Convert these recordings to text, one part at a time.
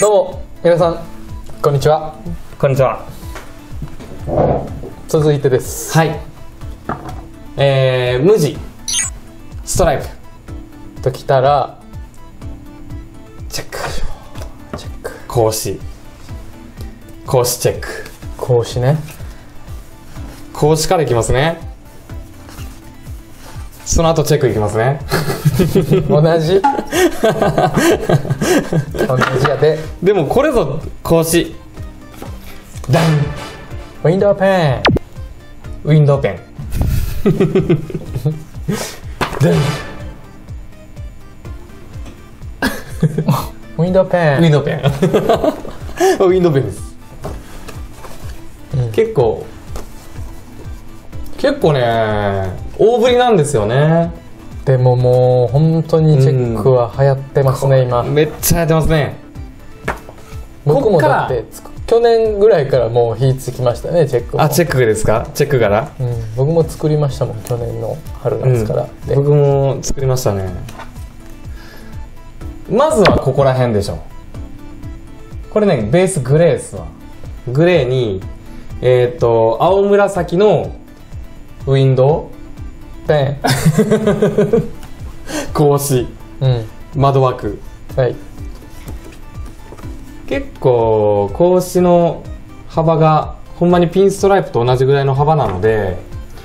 どうも皆さんこんにちは。 こんにちは。 続いてです。 はい。無地ストライプときたらチェック。 チェック。 格子チェック。 格子ね。 格子からいきますね。その後チェックいきますね。 同じ同じやで。 でもこれぞ格子。ダン。 ウィンドウペン。 ウィンドウペン。ダン。 ウィンドウペン。 ウィンドウペン。ウィンドウペンです。結構ね大振りなんですよね。 でももう本当にチェックは流行ってますね、今。 めっちゃ流行ってますね。 僕もだって去年ぐらいからもう火つきましたね、チェックも。 あ、チェックですか？チェック柄、 僕も作りましたもん、去年の春夏から、 僕も作りましたね。まずはここら辺でしょ。これね、ベースグレーですわ。グレーに青紫のウィンドウペン格子、窓枠、 はい。 結構格子の幅がほんまにピンストライプと同じぐらいの幅なので、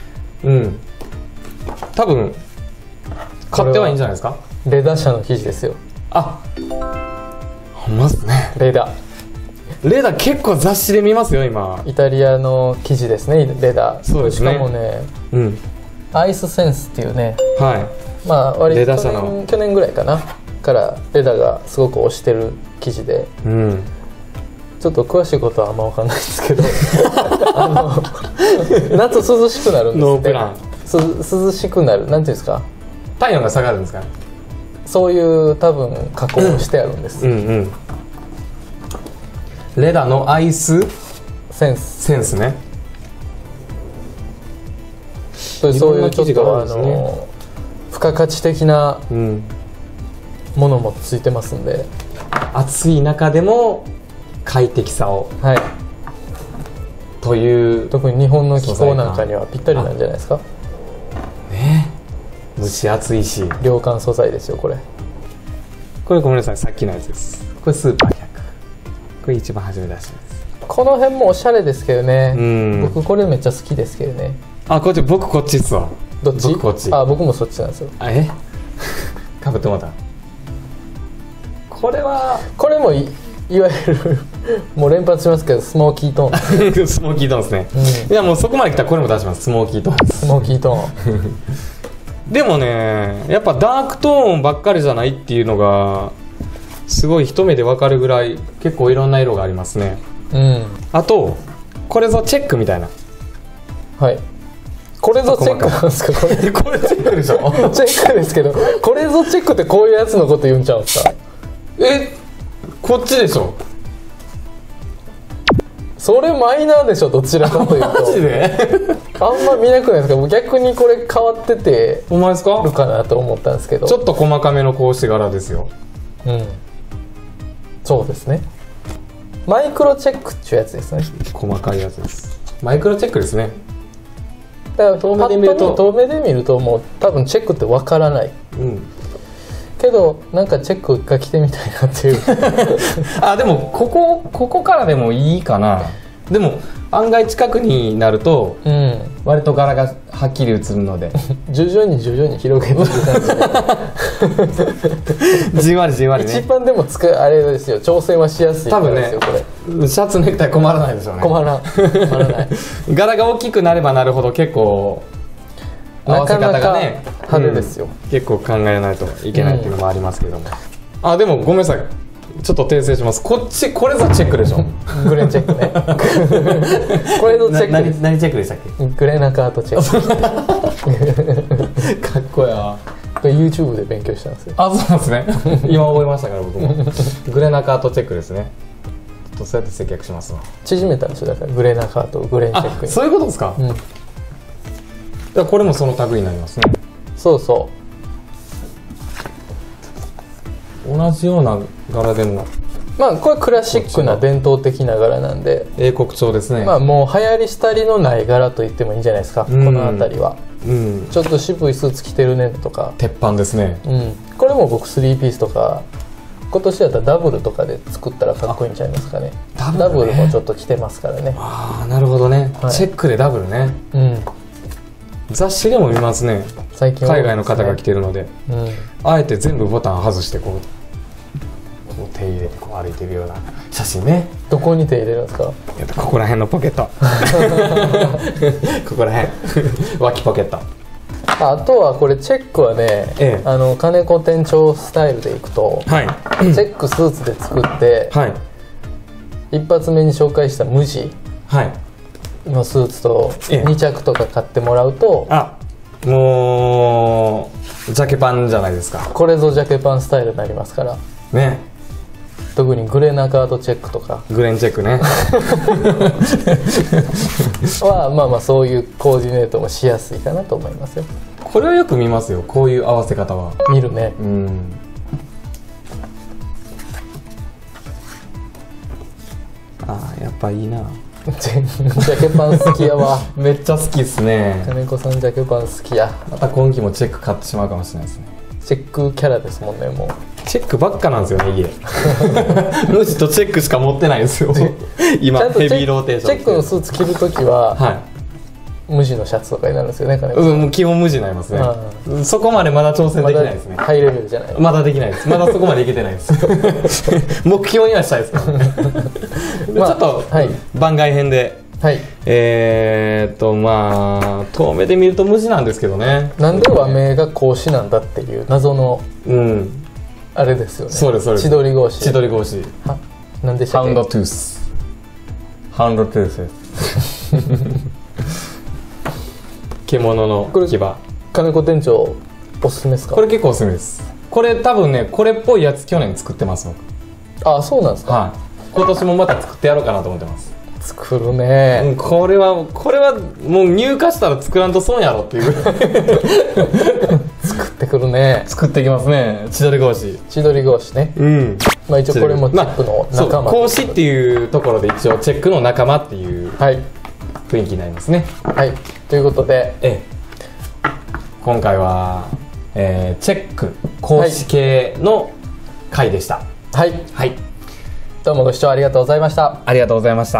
多分買ってはいいんじゃないですか。 レダー社の生地ですよ。 あ、ほんまっすね。 レダー結構雑誌で見ますよ今。 イタリアの生地ですね、レダー。 そうですね。 しかもね、アイスセンスっていうね、まあ割と去年ぐらいかなからレダーがすごく推してる生地で、ちょっと詳しいことはあんま分かんないですけど夏涼しくなるんですって。 ノープラン。 涼しくなる、なんていうんですか、 体温が下がるんですか。 そういう多分加工をしてあるんです。 レダーのアイスセンスね。 そういうちょっと付加価値的なものもついてますんで、 暑い中でも快適さを、という特に日本の気候なんかにはぴったりなんじゃないですかね。蒸し暑いし涼感素材ですよこれ。 これごめんなさい、さっきのやつです。これスーパー100、これ一番初め出しです。 この辺もおしゃれですけどね。僕これめっちゃ好きですけどね。 あ、こっち、僕こっちっすわ。 どっち？ 僕こっち。 あ、僕もそっちなんですよ。 かぶってもらった。これもいわゆるもう連発しますけどスモーキートーン。 スモーキートーンですね。いやもうそこまで来たらこれも出します。スモーキートーン。 スモーキートーン。 でもね、やっぱダークトーンばっかりじゃないっていうのがすごい一目で分かるぐらい結構いろんな色がありますね。あとこれぞチェックみたいな。 はい。これぞチェックなんですか。これチェックでしょ。チェックですけど、これぞチェックってこういうやつのこと言うんちゃうんですか。 こっちでしょ。 それマイナーでしょ、どちらかというと。 マジであんま見なくないですか。もう逆にこれ変わっててお前ですかるかなと思ったんですけど、 ちょっと細かめの格子柄ですよ。 そうですね。マイクロチェックっていうやつですね。 細かいやつです。マイクロチェックですね。 だから遠目で見るともう多分チェックってわからない、けどなんかチェック一回着てみたいなっていうでもここからでもいいかな。でも案外近くになると、割と柄がはっきり映るので徐々に広げていく感じでじんわりね。 一番でもあれですよ、調整はしやすいからですよ、 多分ね。 これシャツネクタイ困らないでしょうね。 困らない柄が大きくなればなるほど結構合わせ方がね派手ですよ、 結構考えないといけないっていうのもありますけども、でもごめんなさい、ちょっと訂正します。これぞチェックでしょ。 グレーチェックね。これぞチェックです。 何チェックでしたっけ。 グレーナカートチェック。 かっこや。 これ YouTube で勉強したんですよ。 そうなんですね。今覚えましたから僕も。グレーナカートチェックですね。ちょっとそうやって接客しますわ。 縮めたんですよ、だからグレーナカートをグレーチェックに。 そういうことですか。これもその類になりますね。 そうそう。 同じような柄でもまあこれクラシックな伝統的な柄なんで英国調ですね。 まあもう流行り廃りのない柄と言ってもいいんじゃないですか、この辺りは。ちょっと渋いスーツ着てるねとか鉄板ですね。 これも僕3ピースとか今年だったらダブルとかで作ったらかっこいいんちゃいますかね。ダブルもちょっと着てますからね。 ああなるほどね、チェックでダブルね。雑誌でも見ますね、最近海外の方が着てるので。あえて全部ボタン外してこう手入れてこう歩いてるような写真ね。 どこに手入れるんですか？ ここら辺のポケットここら辺脇ポケット。 あとはこれチェックはね、金子店長スタイルでいくと、チェックスーツで作って、一発目に紹介した無地のスーツと2着とか買ってもらうと、 もうジャケパンじゃないですか。 これぞジャケパンスタイルになりますからね。 特にグレナカードチェックとかグレンチェックねはまあまあそういうコーディネートもしやすいかなと思いますよ。 これはよく見ますよ、こういう合わせ方は。 見るね。 やっぱいいなジャケパン好きやわめっちゃ好きっすね。 金子さんジャケパン好きや。 また今期もチェック買ってしまうかもしれないですね。 チェックキャラですもんね。もうチェックばっかなんですよね、家無地とチェックしか持ってないですよ今ヘビーローテーション。 チェックのスーツ着るときは、無地のシャツとかになるんですよね、金子さん。 基本無地になりますね。そこまでまだ挑戦できないですね。 ハイレベルじゃない。 まだできないです。まだそこまでいけてないです目標にはしたいですからねちょっと、番外編でまあ遠目で見ると無地なんですけどね。 なんで和名が格子なんだっていう謎のあれですよね。 そうですそうです。 千鳥格子。 千鳥格子。 なんでしたっけ？ ハンドトゥース。ハンドトゥース獣の牙。 金子店長おすすめですか？ これ結構おすすめです。これ多分ね、これっぽいやつ去年作ってます僕。 あ、そうなんですか？ 今年もまた作ってやろうかなと思ってます。 作るね。 これはもう入荷したら作らんと損やろっていう作ってくるね。 作ってきますね。千鳥格子。 千鳥格子ね。まあ一応これもチェックの仲間。 格子っていうところで一応チェックの仲間っていう雰囲気になりますね。 ということで、 今回は、チェック格子系の回でした。 どうもご視聴ありがとうございました。 ありがとうございました。